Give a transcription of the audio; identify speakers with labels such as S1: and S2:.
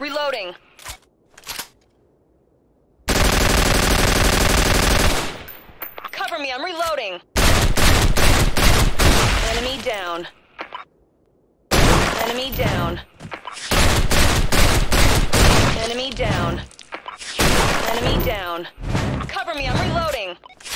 S1: Reloading. Cover me, I'm reloading. Enemy down. Enemy down. Enemy down. Enemy down. Cover me, I'm reloading.